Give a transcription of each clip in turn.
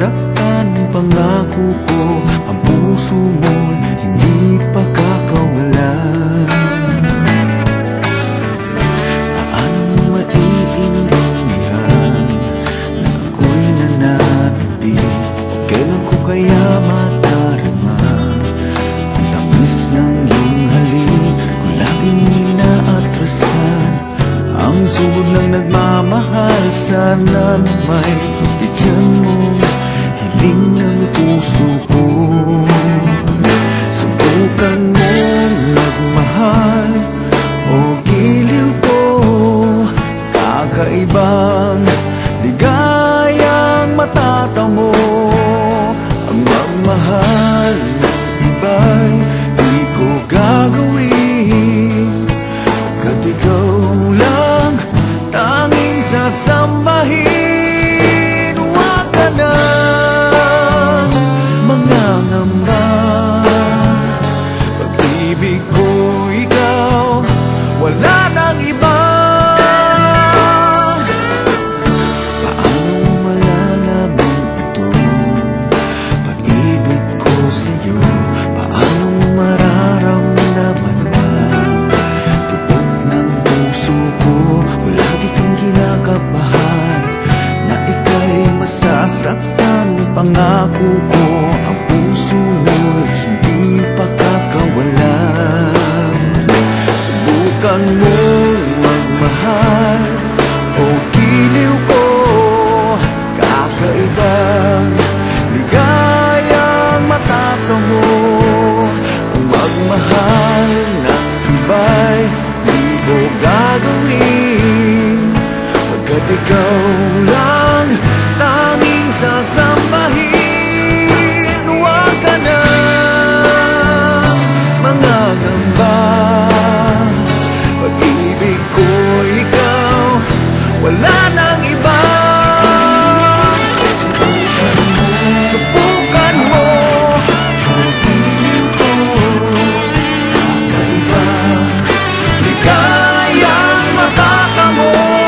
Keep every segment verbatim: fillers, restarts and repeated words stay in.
masasaktan, pangako ko, ang puso mo'y hindi pagkakawalan. Paano mo maiintindihan na ako'y nananabik? O kailan ko kaya madarama ang tamis ng iyong halik? Kung laging inaatrasan ang sugod ng nagmamahal, sana na may pagbigyan mong hiling ng puso ko. Subukan mong nagmahal o giliw ko, kakaibang ligayang matatamo. Ang magmahal ng iba'y di ko gagawin, pagkat ikaw lang tanging sasambahin. Huwag ka nang mangangamba, pag-ibig ko ikaw, wala nang iba. Paano malalaman ito, pag-ibig ko sa'yo? Paano mararamdaman ang tibok ng puso ko? Lagi kang kinakabahan na ika'y masasaktan, pangako ko, ang puso mo'y hindi pagkakawalan. Subukan mong magmahal o giliw ko, kakaibang ligayang matatamo. Ang magmahal ng iba'y di ko gagawin, pagkat ikaw lang tanging sasambahin. Huwag ka na mangangamba, pag-ibig ko ikaw, wala nang iba. Subukan mo, pag-ibig ko, kakaibang ligayang matatamo.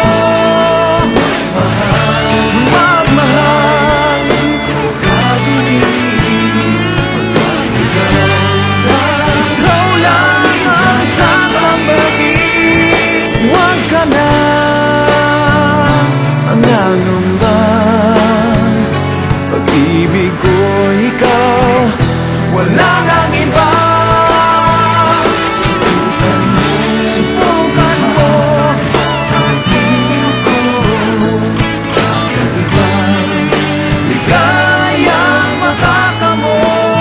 Pag-ibig ko ikaw, wala nang iba. Subukan mo, subukan mo, pag-ibig ko, kakaibang ligayang matatamo.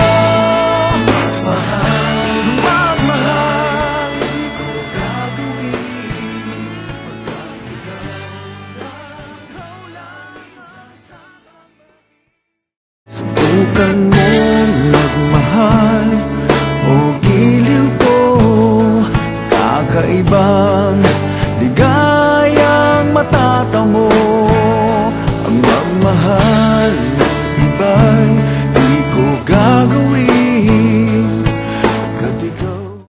Mahal, magmahal, di ko gagawin, pagkat ikaw lang, ikaw lang ang sasama. Subukan